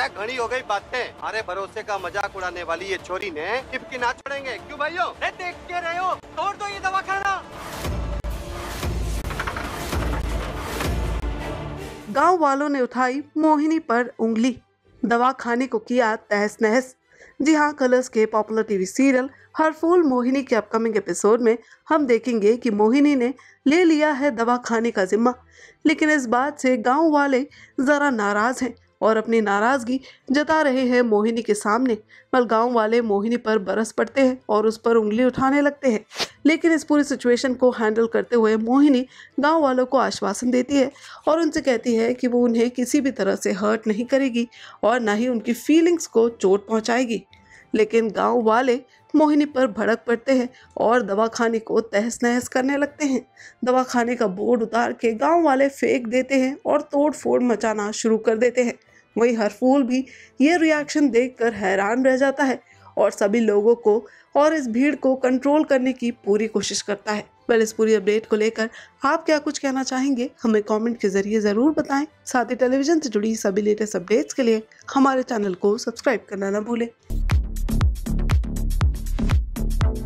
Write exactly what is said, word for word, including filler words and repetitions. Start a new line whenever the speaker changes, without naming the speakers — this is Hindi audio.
अरे घनी हो गई बातें, अरे भरोसे का मजाक उड़ाने वाली ये छोरी ने टिपकी ना छोड़ेंगे। क्यों भाइयों? अरे देख के रहे हो, तोड़ दो ये दवाखाना।
गांव वालों ने उठाई मोहिनी पर उंगली, दवा खाने को किया तहस नहस। जी हाँ, कलर्स के popular TV serial Harphool Mohini के अपकमिंग एपिसोड में हम देखेंगे कि मोहिनी ने ले लिया है दवा खाने का जिम्मा, लेकिन इस बात से गांव वाले जरा नाराज हैं और अपनी नाराजगी जता रहे हैं मोहिनी के सामने। पर गांव वाले मोहिनी पर बरस पड़ते हैं और उस पर उंगली उठाने लगते हैं, लेकिन इस पूरी सिचुएशन को हैंडल करते हुए मोहिनी गांव वालों को आश्वासन देती है और उनसे कहती है कि वो उन्हें किसी भी तरह से हर्ट नहीं करेगी और ना ही उनकी फीलिंग्स को चोट पहुंचाएगी। लेकिन गांव वाले मोहिनी पर भड़क पड़ते हैं और दवाखाने को तहस नहस करने लगते हैं। दवाखाने का बोर्ड उतार के गांव वाले फेंक देते हैं और तोड़ फोड़ मचाना शुरू कर देते हैं। वहीं हरफूल भी ये रिएक्शन देखकर हैरान रह जाता है और सभी लोगों को और इस भीड़ को कंट्रोल करने की पूरी कोशिश करता है। वेल, इस पूरी अपडेट को लेकर आप क्या कुछ कहना चाहेंगे, हमें कमेंट के जरिए जरूर बताएं। साथ ही टेलीविजन से जुड़ी सभी लेटेस्ट अपडेट्स के लिए हमारे चैनल को सब्सक्राइब करना न भूलें।